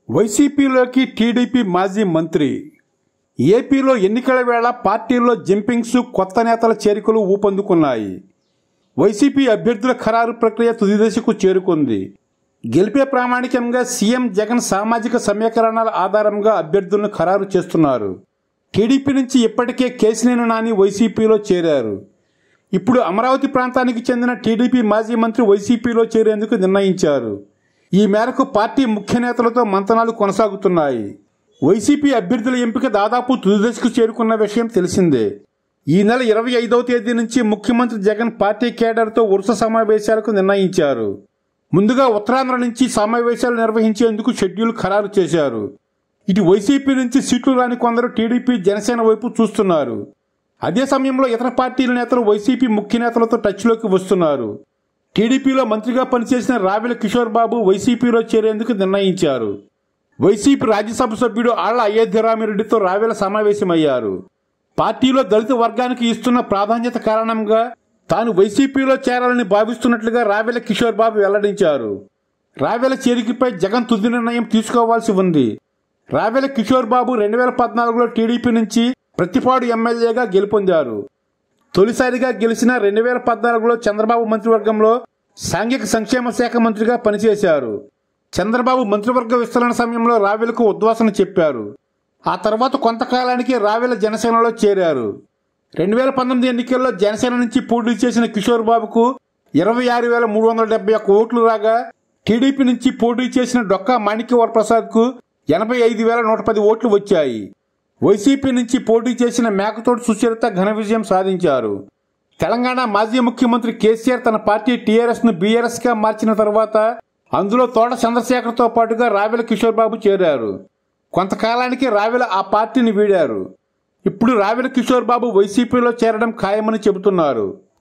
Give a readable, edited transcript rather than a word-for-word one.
వైసీపీలోకి టీడీపీ మాజీ మంత్రి. ఏపీలో ఎన్నికల వేళ పార్టీల్లో జంపింగ్స్, కొత్త నేతల చేరికలు ఊపందుకున్నాయి. వైసీపీ అభ్యర్థుల ఖరారు ప్రక్రియ తుది దశకు చేరుకుంది. గెలిపే ప్రామాణికంగా సీఎం జగన్ సామాజిక సమీకరణాల ఆధారంగా అభ్యర్థులను ఖరారు చేస్తున్నారు. టీడీపీ నుంచి ఇప్పటికే కేశినేని నాని వైసీపీలో చేరారు. ఇప్పుడు అమరావతి ప్రాంతానికి చెందిన టీడీపీ మాజీ మంత్రి వైసీపీలో చేరేందుకు నిర్ణయించారు. ఈ మేరకు పార్టీ ముఖ్య నేతలతో మంతనాలు కొనసాగుతున్నాయి. వైసీపీ అభ్యర్థుల ఎంపిక దాదాపు తుది దశకు చేరుకున్న విషయం తెలిసిందే. ఈ నెల 25వ తేదీ నుంచి ముఖ్యమంత్రి జగన్ పార్టీ కేడర్తో వరుస సమావేశాలకు నిర్ణయించారు. ముందుగా ఉత్తరాంధ్ర నుంచి సమావేశాలు నిర్వహించేందుకు షెడ్యూల్ ఖరారు చేశారు. ఇటు వైసీపీ నుంచి సీట్లు రాని కొందరు టీడీపీ, జనసేన వైపు చూస్తున్నారు. అదే సమయంలో ఇతర పార్టీల నేతలు వైసీపీ ముఖ్య నేతలతో టచ్లోకి వస్తున్నారు. టీడీపీలో మంత్రిగా పనిచేసిన రావెల కిషోర్ బాబు వైసీపీలో చేరేందుకు నిర్ణయించారు. వైసీపీ రాజ్యసభ సభ్యుడు ఆళ్ల అయోధ్యరామిరెడ్డితో రావెల సమావేశమయ్యారు. పార్టీలో దళిత వర్గానికి ఇస్తున్న ప్రాధాన్యత కారణంగా తాను వైసీపీలో చేరాలని భావిస్తున్నట్లుగా రావెల కిషోర్ బాబు వెల్లడించారు. రావెల చేరికపై జగన్ తుది నిర్ణయం తీసుకోవాల్సి ఉంది. రావెల కిషోర్ బాబు 2014లో టీడీపీ నుంచి ప్రతిపాడు ఎమ్మెల్యేగా గెలుపొందారు. తొలిసారిగా గెలిచిన 2014లో చంద్రబాబు మంత్రివర్గంలో సాంఘిక సంక్షేమ శాఖ మంత్రిగా పనిచేశారు. చంద్రబాబు మంత్రివర్గ విస్తరణ సమయంలో రావెలకు ఉద్వాసన చెప్పారు. ఆ తర్వాత కొంతకాలానికి రావెల జనసేనలో చేరారు. 2019 ఎన్నికల్లో జనసేన నుంచి పోటీ చేసిన కిషోర్ బాబుకు 26,371 ఓట్లు రాగా, టీడీపీ నుంచి పోటీ చేసిన డొక్కా మాణిక్యవరప్రసాద్కు 85,110 ఓట్లు వచ్చాయి. వైసీపీ నుంచి పోటీ చేసిన మేకతోటి సుచరిత ఘన విజయం సాధించారు. తెలంగాణ మాజీ ముఖ్యమంత్రి కేసీఆర్ తన పార్టీ టీఆర్ఎస్ను బీఆర్ఎస్గా మార్చిన తర్వాత అందులో తోట చంద్రశేఖర్తో పాటుగా రావెల కిషోర్ బాబు చేరారు. కొంతకాలానికి రావెల ఆ పార్టీని వీడారు. ఇప్పుడు రావెల కిషోర్ బాబు వైసీపీలో చేరడం ఖాయమని చెబుతున్నారు.